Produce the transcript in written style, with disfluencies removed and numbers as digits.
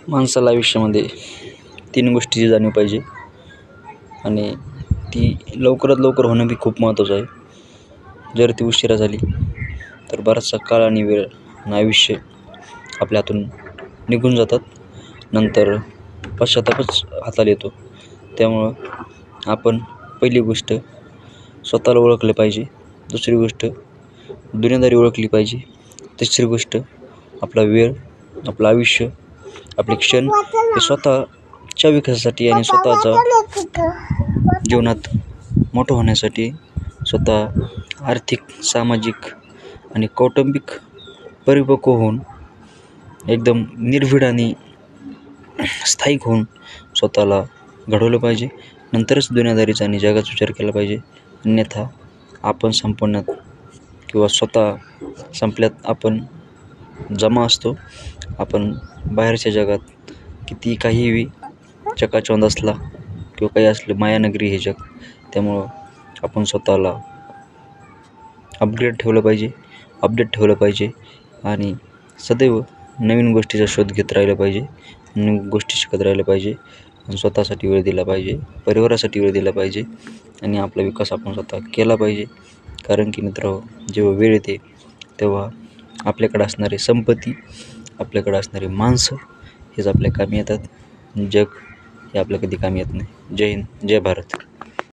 माणसाला आयुष्यामध्ये 3 गोष्टीची जाणीव पाहिजे आणि ती लवकरात लवकर होणं बी खूप महत्त्वाचं आहे. जर ती उशिरा झाली तर बराचसा काळ आणि वेळ आणि आयुष्य आपल्या हातून निघून जातात. नंतर पश्चात्तापच हाताला येतो. त्यामुळं आपण पहिली गोष्ट स्वतःला ओळखलं पाहिजे. दुसरी गोष्ट दुनियादारी ओळखली पाहिजे. तिसरी गोष्ट आपला वेळ, आपलं आयुष्य, आपले क्षण हे स्वतःच्या विकासासाठी आणि स्वतःच्या जीवनात मोठं होण्यासाठी, स्वतः आर्थिक, सामाजिक आणि कौटुंबिक परिपक्व होऊन एकदम निर्भीड आणि स्थायिक होऊन स्वतःला घडवलं पाहिजे. नंतरच दुनियादारीचा आणि जगाचा विचार केला पाहिजे. अन्यथा आपण संपवण्यात किंवा स्वतः संपल्यात आपण जमा असतो. आपण बाहेरच्या जगात किती काहीही चकाचौंध असला किंवा काही असलं, मायानगरी हे जग. त्यामुळं आपण स्वतःला अपडेट ठेवलं पाहिजे आणि सदैव नवीन गोष्टीचा शोध घेत राहिलं पाहिजे. नवीन गोष्टी शिकत राहिलं पाहिजे आणि स्वतःसाठी वेळ दिला पाहिजे, परिवारासाठी वेळ दिला पाहिजे आणि आपला विकास आपण स्वतः केला पाहिजे. कारण की मित्रांनो, जेव्हा वेळ येते तेव्हा आपल्याकडे असणारी संपत्ती, आपल्याकडे असणारी माणसं हेच आपल्या कामी येतात. जग हे आपल्या कधी कामी येत नाही. जय हिंद, जय भारत.